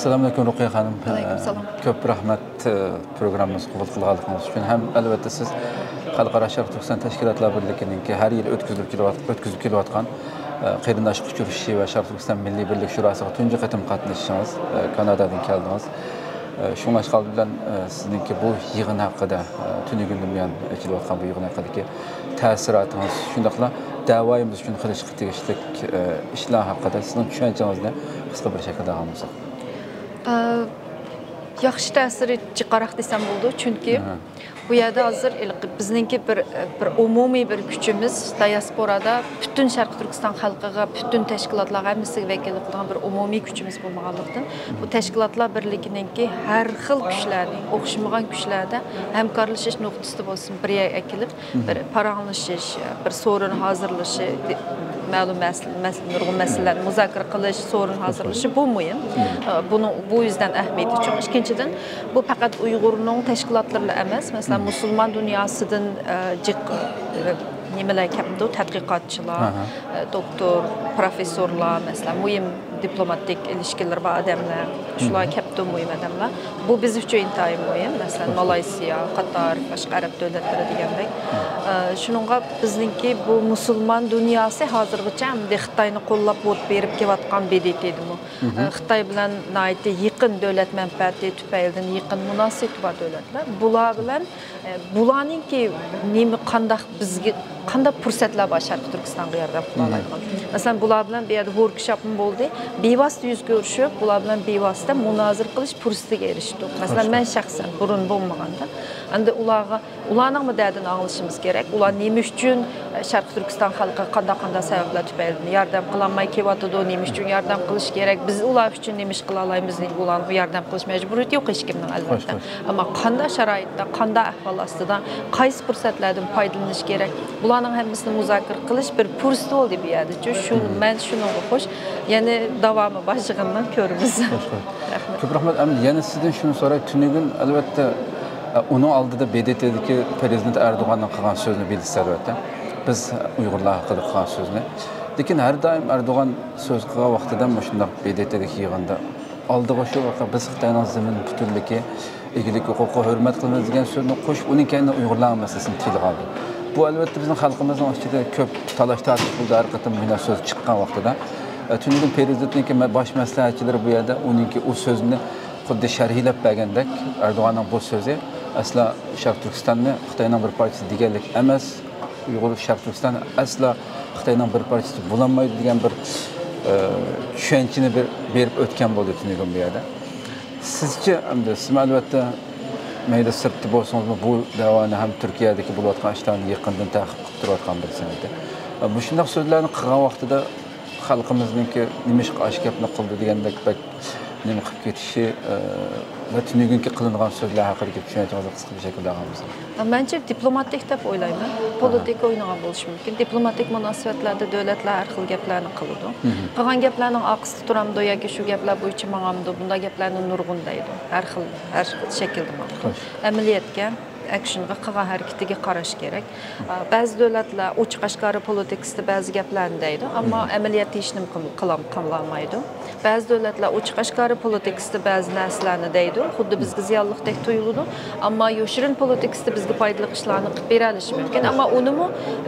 Assalamualaikum Ruqiya xanım. Aleykümselam. Köp rahmet programımız qabul qilganliginiz uchun ham albatta siz Xalqaro Sharq Turkiston Tashkilotlar Birligininki har yil o'tkazib kelayotgan qarindoshlik uchrashuvi va Sharq Turkiston Milliy birlik shurosiga tunji qatim qatnashishingiz, Kanadadan keldingiz. Shunga ishqal bilan sizningki bu yig'in haqida tunigundan buyon kelayotgan bu yig'in haqidagi ta'sirotingiz, shundaqla da'voyimiz uchun qilishga tegishli ishlar haqida sizning tushunchangizni qisqa bir shaklda olmasak. Yaxshi ta'siri chiqaroq desam bo'ldi, chunki bu yerda hozir bizningki bir umumiy bir kuchimiz diasporada butun Sharq Turkiston xalqiga, butun tashkilotlarga hammasiga vakillik qilgan bir umumiy kuchimiz bo'lmaganlikdan bu tashkilotlar birligininki har xil kuchlarning, o'xshamagan kuchlarda hamkorlashish nuqtasida bo'lsin, bir yerga kelib, bir paranglashish, bir so'rin hozirlashi, ma'lum nurg'un masalalarni muzokara qilish, so'rin hozirlashi bu muhim. Bu yüzden ahamiyati cho'ng. Ikkinchidan, bu faqat Uyg'urning tashkilotlari emas, masalan, musulmon dunyosidan nimalar kelibdi, tadqiqotchilar, doktor, professorlar, masalan, muhim diplomatik ilişkiler var adamlar, shular kelibdi muhim adamlar. Bu biz uchun intayin muhim, masalan, Malayziya, Qatar, boshqa arab davlatlari degandek. Shuningga bizningki bu musulmon dunyosi hozirgacha Xitoyni qo'llab berib kelayotgan BDT edimi. Xitoy bilan nayte yaqin davlat manfaati tufaylidan yaqin munosabat bor davlatlar. Bular bilan bularningki nima bizga qanday fursatlar bor Sharq Turkistonga yordam qila oladigan. Masalan, bular bilan bu yerda workshopim bo'ldi. Bevosita yuz ko'rishib, bular bilan bevosita munozir qilish fursatiga erishdik. Masalan, men shaxsan burun bo'lmaganda, endi ularning dardini anglashimiz kerak. Ular nima uchun Sharq Turkiston xalqiga qanday sabablar tufayli yordam qilolmay kelyotdi, nima uchun yordam qilish kerak? Biz ular uchun nima ish qila olamiz? Ularga yordam qilish majburiyati yo'q hech kimning albatta. Ammo qanday sharoitda, qanday ahvol ostida, qaysi fursatlardan foydalanish kerak? Bularning hammasini muzokara qilish bir fursat bo'ldi bu yerda. Men shunga xo'sh, ya'ni davomi boshlig'idan ko'ramiz. Ko'p rahmat. Yana sizdan shuni so'ray, tunigun albatta uning oldida BDTdagi prezident Erdo'g'anning qilgan so'zini bilasiz albatta. Biz Uyg'urlar haqida qilgan so'zni. Lekin har doim Erdo'g'an so'z qilgan vaqtida shunday BDTdagi yig'inda oldiga shu vaqa biz Xitoyning zamin butunligi, egilik huquqi hurmat qilamiz degan so'zni qo'shib, uning keyin Uyg'urlar masalasini tilga oldi. Bu albatta bizning xalqimizning ichida ko'p talash-tartib bo'ldi har qatam bu so'z chiqqan vaqtida. Tunigun prezidentniki bosh maslahatchilari bu yerda uningki u so'zni xuddi sharhlab bergandek, Erdo'g'anning bu so'zi asla Sharq Turkistonni Xitoyning bir parchasi deganlik emas, Uyg'ur Sharq Turkiston asla Xitoyning bir parchasi bo'lanmaydi degan bir tushunchani berib o'tgan bo'ldi Tunigun bu yerda. Sizcha siz albatta mayda sirtda bo'lsangiz bu davoni ham Turkiyadagi bo'layotgan ishlarni yaqindan ta'qib qilib turayotgan birsiniz. Bu shunday so'zlarni qilgan vaqtida xalqimizningki nima ish qilish gapni qildi degandek nima qilib ketishi va tunigunki qilingan so'zlar haqida tushunchangizni qisqa bir shaklda olamiz. Menimcha diplomatik deb o'ylayman. Politika o'ynagan bo'lishi mumkin. Diplomatik munosabatlarda davlatlar har xil gaplarni qiladi. Qilgan gaplarning oqsida turamdi yoki shu gaplar bo'yicha ma'amdi, bunday gaplarni nurg'un deydi. Har xil shaklda ma'qul. Amaliyotga actionga qilgan harakatiga qarash kerak. Ba'zi davlatlar ochiq oshkora politikasida ba'zi gaplarni deydi, ammo amaliyotda hech nima qilolmaydi. Ba'zi davlatlar ochiq oshkora politikasida ba'zi narsalarni deydi, xuddi bizga ziyonliqdek tuyuladi, ammo yoshirin politikasida bizga foydali ishlarni qilib bera olishi mumkin. Ammo unimi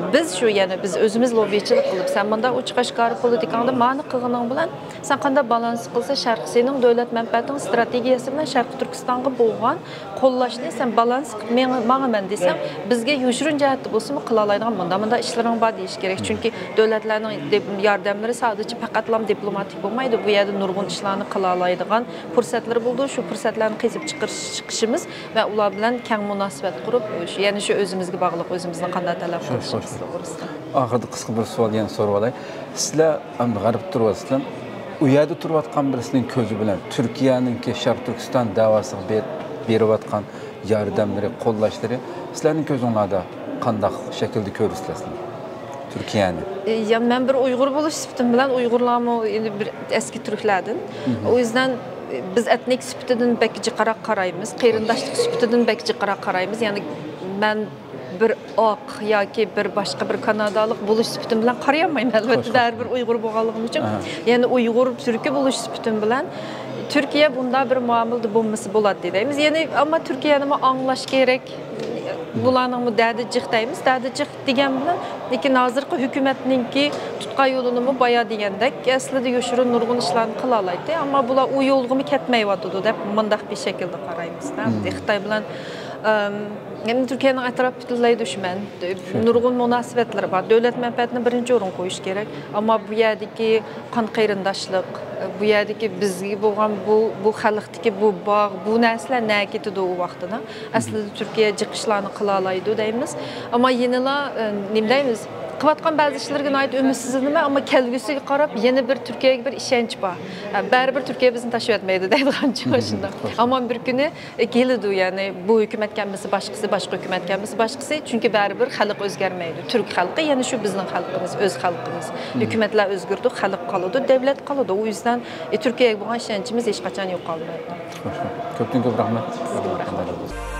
biz o'zimiz lobbichilik qilib, sen bunda ochiq oshkora politikangda ma'ni qilganing bilan sen qanday balans qilsa, sening davlat manfaating strategiyasi bilan Sharq Turkistonga bo'lgan qo'llashni sen balans qilib mağamen desem, bizge yoshirin jihatda bo'lsa-mu qila oladigan bunda ishlaring bor deyish kerak. Chunki davlatlarning yordamlari sadece faqatlam diplomatik bo'lmaydi. Bu yerda nurg'un ishlarni qila oladigan fursatlar bo'ldi. Shu fursatlarni qizib chiqishimiz va ular bilan keng munosabat qurib, ya'ni shu o'zimizga bog'liq, o'zimizni qanday talab qilishimiz to'g'risida. Oxirida qisqa bir savol yana so'rab olay. Sizlar g'arb turibsizlar. U yerda turayotgan birisining ko'zi bilan Turkiyaninki Sharq Turkiston davosiga berayotgan yordamlari, qo'llashlari sizlarning ko'zingizda qanday shaklda ko'rsizlar? Turkiyani. Ya men bir Uyg'ur bo'lish sifatim bilan Uyg'urlarmi endi bir eski turklardan. O yüzden biz etnik sifatidan bekji qaraymiz, qarindoshlik sifatidan bekji qaraymiz. Ya'ni men bir oq yoki bir boshqa bir kanadalik bo'lish sifatim bilan qarayolmayman. Albatta har bir Uyg'ur bo'lganligim uchun, ya'ni Uyg'ur turki bo'lish sifatim bilan Türkiye bunda bir muamilde bulması buladı deyimiz. Yani ama Türkiye'nin anlaş gerek. Bulanın dədicik deyimiz. Dədicik degen bilan lekin hazırki hükümetninki tutqa yolunu bayağı degендek aslında yoşurun nurgun işlerini kıla alaydı ama bula o yolgumu ketmeyivatıdı dep mındaq bir şekilde qarayımız da. Xitay bilan yani Türkiye'nin etraf bütünlüğü düşman, nurgun münasebetleri var. Devlet menfaatini birinci orun koyuş gerek. Ama bu yerdeki kan qeyrindaşlık, bu yerdeki bizgi bo'lgan bu xalqdagi bu bağ, bu narsalar nə ketidi o vaqtida. Aslında Türkiye chiqishlarni qila oladi deymiz. Ama yenila nima deymiz? Qilayotgan ba'zi ishlarga oid umidsizlik ama kelgusiga qarab yana bir Türkiye'ye bir ishonch bor. Baribir Türkiye bizni tashlab etmaydi deydigan chiqishida. Ama bir kuni keladi yani bu hukumat kelmasa boshqasi, boshqa hukumat kelmasa boshqasi, chunki baribir xalq o'zgarmaydi. Turk xalqi yani shu bizning xalqimiz, o'z xalqimiz. Hukumatlar o'zgardi, xalq qoladi, davlat qoladi. O yüzden Türkiye'ye bo'lgan ishonchimiz hech qachon yo'qolmaydi. Ko'pdan ko'p rahmat.